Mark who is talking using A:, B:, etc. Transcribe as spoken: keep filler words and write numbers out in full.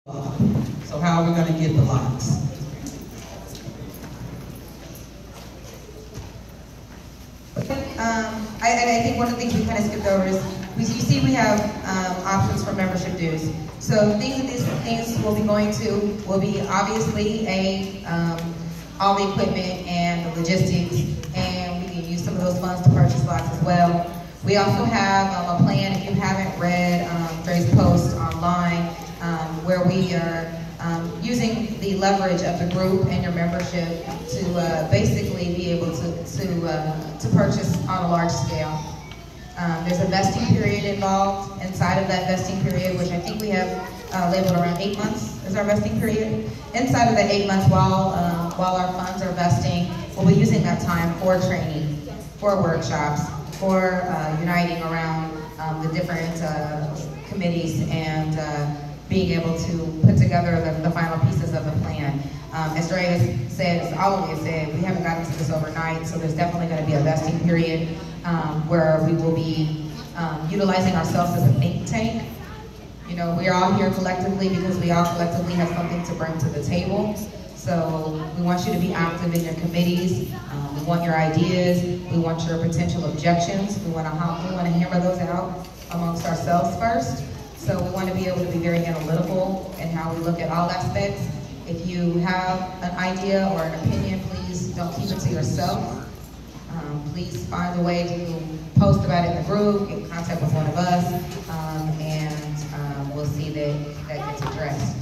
A: So how are we going to get the locks?
B: Um, I, I think one of the things we kind of skipped over is, we, you see we have um, options for membership dues. So things that these things we'll be going to will be obviously a um, all the equipment and the logistics, and we can use some of those funds to purchase lots as well. We also have um, a plan, if you haven't read um, Dre's post online, um, where we are um, using the leverage of the group and your membership to uh, basically be able to, to, uh, to purchase on a large scale. Um, there's a vesting period involved inside of that vesting period, which I think we have uh, labeled around eight months is our vesting period. Inside of that eight months, while, um, while our funds are vesting, we'll be using that time for training, for workshops, for uh, uniting around um, the different uh, committees and uh, being able to put together the, the final pieces of the plan. Um, as Dre has said, as all of you have said, we haven't gotten to this overnight, so there's definitely going to be a vesting period um, where we will be um, utilizing ourselves as a think tank. You know, we're all here collectively because we all collectively have something to bring to the table. So we want you to be active in your committees. Um, we want your ideas. We want your potential objections. We want to we want to hammer those out amongst ourselves first. So we want to be able to be very analytical in how we look at all aspects. If you have an idea or an opinion, please don't keep it to yourself. Um, please find a way to post about it in the group, get in contact with one of us, um, and um, we'll see that that gets addressed.